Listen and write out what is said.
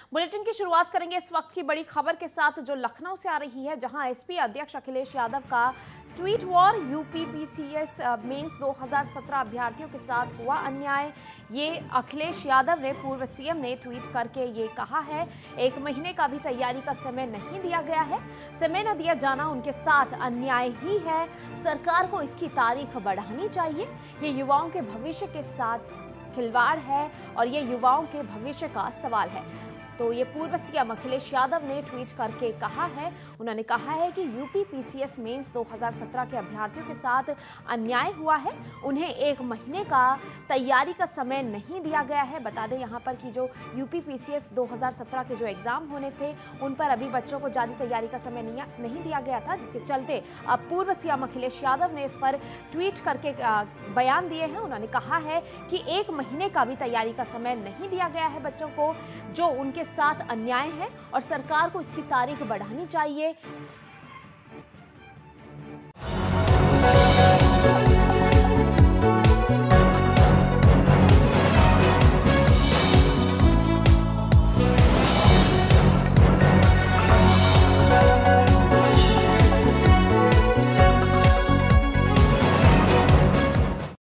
Bulletin की शुरुआत करेंगे इस वक्त की बड़ी खबर के साथ जो लखनऊ से आ रही है, जहां एसपी अध्यक्ष अखिलेश यादव का ट्वीट वॉर। यूपीपीसीएस मेंस 2017 अभ्यर्थियों के साथ हुआ अन्याय। ये अखिलेश यादव ने पूर्व सीएम ने ट्वीट करके ये कहा है। 1 महीने का भी तैयारी का समय नहीं दिया गया है। समय न दिया जाना उनके साथ अन्याय ही है। सरकार को इसकी तारीख बढ़ानी चाहिए। ये युवाओं के भविष्य के साथ खिलवाड़ है और ये युवाओं के भविष्य का सवाल है। तो ये पूर्व सीएम अखिलेश यादव ने ट्वीट करके कहा है। उन्होंने कहा है कि यूपीपीसीएस मेंस 2017 के अभ्यर्थियों के साथ अन्याय हुआ है। उन्हें 1 महीने का तैयारी का समय नहीं दिया गया है। बता दें यहाँ पर कि जो यूपीपीसीएस 2017 के जो एग्जाम होने थे, उन पर अभी बच्चों को ज़्यादा तैयारी का समय नहीं दिया गया था, जिसके चलते अब पूर्व सीएम अखिलेश यादव ने इस पर ट्वीट करके बयान दिए हैं। उन्होंने कहा है कि 1 महीने का भी तैयारी का समय नहीं दिया गया है बच्चों को, जो उनके साथ अन्याय है और सरकार को इसकी तारीख बढ़ानी चाहिए।